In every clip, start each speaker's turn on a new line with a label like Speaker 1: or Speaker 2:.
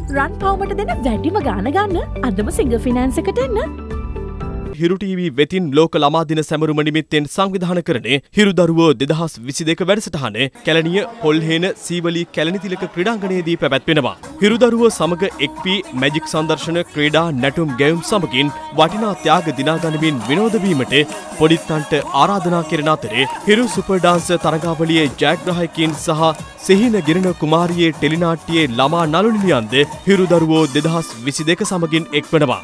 Speaker 1: රන් පවමට දෙන වැඩිම ගාන ගන්න අදම සිංගර් ෆිනෑන්ස් එකට එන්න.
Speaker 2: හිරු ටීවී වෙතින් ලෝක ළමා දින සැමරුම නිමිත්තෙන් සංවිධානය කරන හිරු දරුවෝ 2022 වැඩසටහන කැලණිය පොල්හේන සීවලී කැලණි තිලක ක්‍රීඩාංගණයේදී පැවැත්වෙනවා. හිරු දරුවෝ සමග එක් වී මැජික් සංදර්ශන ක්‍රීඩා නැටුම් ගැයුම් සමගින් වටිනා ත්‍යාග දිනා ගනිමින් විනෝද වීමට පොඩිත්තන්ට ආරාධනා කෙරෙන අතරේ හිරු සුපර් ඩාන්ස් තරගාවලියේ ජයග්‍රාහකයින් සහ සිහින ගිරණ කුමාරියේ ටෙලිනාට්‍යයේ ළමා නළු නිලියන්ද හිරු දරුවෝ 2022 සමගින් එක්වනවා.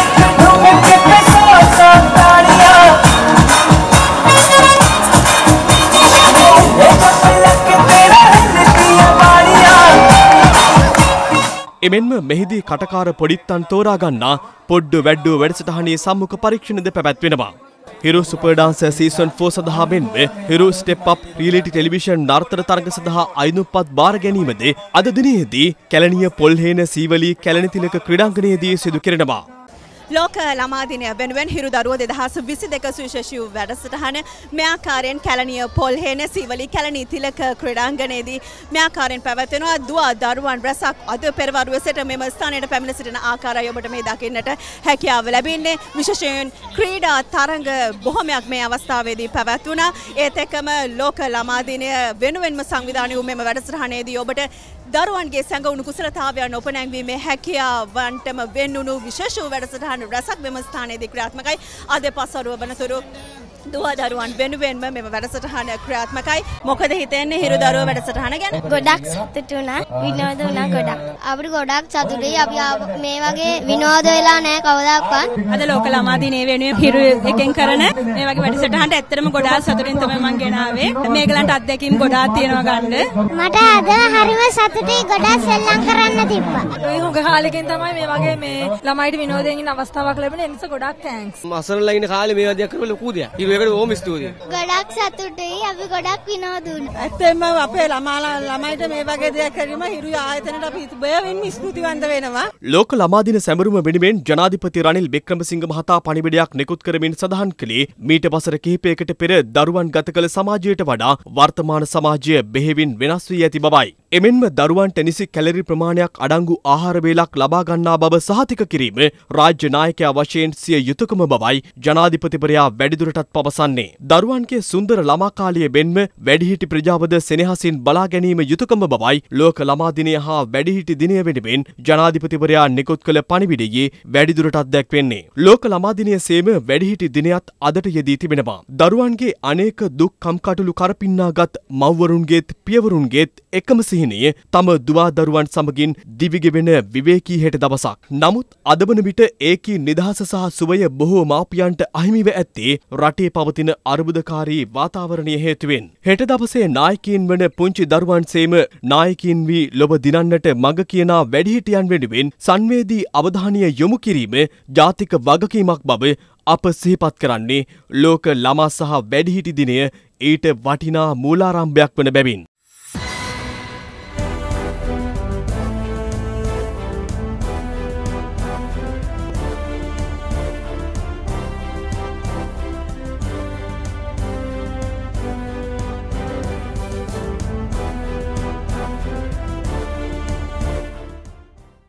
Speaker 2: එමෙන්ම මෙහිදී කටකාර පොඩිත්තන් තෝරා ගන්නා පොඩ්ඩු වැඩ්ඩු වැඩසටහනේ සම්මුඛ පරීක්ෂණද පැවැත්වෙනවා. හිරු සුපර් ඩාන්ස් සීසන් 4 සඳහා මෙන්ම Hiru step up reality television නර්තන තරග සඳහා අයිනුම්පත් බාර ගැනීමද අද දිනයේදී කැලණිය පොල්හේන සීවලී කැලණි තිලක ක්‍රීඩාංගණයේදී සිදු කෙරෙනවා.
Speaker 3: ලෝක ළමා දිනය වෙනුවෙන් හිරු දරුවෝ 2022 සුවිශේෂී වැඩසටහන මේ ආකාරයෙන් කැලණිය පොල්හේන සීවලී කැලණි තිලක ක්‍රීඩාංගණයේදී මේ ආකාරයෙන් පැවැත්වෙනවා. දුව දරුවන් රැසක් අද පෙරවරුවේ සිට මෙම ස්ථානයට පැමිණ සිටින ආකාරය ඔබට මේ දකින්නට හැකියාව ලැබෙන්නේ. විශේෂයෙන් ක්‍රීඩා තරඟ බොහොමයක් මේ අවස්ථාවේදී පැවැත්වුණා. ඒත් එක්කම ලෝක ළමා දිනය වෙනුවෙන්ම සංවිධානය වූ මෙම වැඩසටහනේදී ඔබට දරුවන්ගේ සැඟවුණු කුසලතාවයන් ඔපනැංවීමේ හැකියාවන්ටම වෙන්නුණු විශේෂ වැඩසටහන රසක් මෙම ස්ථානයේදී ක්‍රියාත්මකයි. අද පස්වරුව වනතුරු දුව දරුවන් වෙනුවෙන්ම මෙම වැඩසටහන ක්‍රියාත්මකයි. මොකද හිතෙන්නේ හිරු දරුවෝ වැඩසටහන ගැන?
Speaker 4: ගොඩක් සතුටු වුණා. විනෝද වුණා ගොඩක්. අපිට ගොඩක් සතුටුයි. අපි මේ වගේ විනෝද වෙලා නැහැ කවදාවත්.
Speaker 3: අද ලෝක ළමා දිනය වෙනුවෙන් හිරු එකෙන් කරන මේ වගේ වැඩසටහනට ඇත්තටම ගොඩාක් සතුටින් තමයි මම ගෙනාවේ. මේගලන්ට අත්දැකීම් ගොඩාක් තියෙනවා ගන්න.
Speaker 4: මට අද හරිම සතුටුයි. ගොඩාක් සෙල්ලම් කරන්න තිබ්බා.
Speaker 5: මේ හොඟ කාලෙකින් තමයි මේ වගේ මේ ළමයිට විනෝදයෙන් ඉන්න අවස්ථාවක් ලැබෙන්නේ. ඒ නිසා ගොඩාක් තෑන්ක්ස්.
Speaker 6: අසරණලා ඉන්න කාලේ මේ වගේ කරලා ලොකු දෙයක්. ඒකට ඕම ස්තුතියි.
Speaker 4: ගොඩක් සතුටුයි. අපි ගොඩක් විනෝද වුණා.
Speaker 5: ඇත්තෙන්ම අපේ ළමයිට මේ වගේ දෙයක් කිරීම හිරු ආයතනයට අපි බයවෙන්න ස්තුතිවන්ත වෙනවා.
Speaker 2: ලෝක ළමා දින සැමරුම වෙනුවෙන් ජනාධිපති රනිල් වික්‍රමසිංහ මහතා පණිවිඩයක් නිකුත් කරමින් සඳහන් කළේ මීට වසර කිහිපයකට පෙර දරුවන් ගත කළ සමාජයට වඩා වර්තමාන සමාජය බෙහෙවින් වෙනස් වී ඇති බවයි. එමෙන්ම දරුවන්ට නිසි කැලරි ප්‍රමාණයක් අඩංගු ආහාර වේලක් ලබා ගන්නා බව සහතික කිරීම රාජ්‍ය නායකයා වශයෙන් සිය යුතුයකම බවයි ජනාධිපතිවරයා වැඩිදුරටත් පවසන්නේ. දරුවන්ගේ සුන්දර ළමා කාලයේ මෙන්ම වැඩිහිටි ප්‍රජාවද සෙනෙහසින් බලා ගැනීම යුතුයකම බවයි ලෝක ළමා දිනය හා වැඩිහිටි දිනය වෙනුවෙන් ජනාධිපතිවරයා නිකුත් කළ පණිවිඩයේ වැඩිදුරටත් දැක්වෙන්නේ. ලෝක ළමා දිනය සේම වැඩිහිටි දිනයත් අදට යෙදී තිබෙනවා. දරුවන්ගේ අනේක දුක් කම්කටොළු කරපින්නාගත් මව්වරුන්ගේත් පියවරුන්ගේත් එකම සිහිනය තම දුවා දරුවන් සමගින් දිවිගෙවෙන විවේකී හෙට දවසක්. නමුත් අද වන විට ඒකී නිදහස සහ සුවය බොහෝ මාපියන්ට අහිමිව ඇත්තේ රටේ පවතින අර්බුදකාරී වාතාවරණය හේතුවෙන්. හෙට දවසේ නායකයින් වන පුංචි දරුවන් සේම නායකයින් වී ලොව දිනන්නට මඟ කියනා වැඩිහිටියන් වෙනුවෙන් සංවේදී අවධානය යොමු කිරීම ජාතික වගකීමක් බව අප සිහිපත් කරන්නේ ලෝක ළමා සහ වැඩිහිටි දිනය ඊට වටිනා මූලාරම්භයක් වන බැවින්.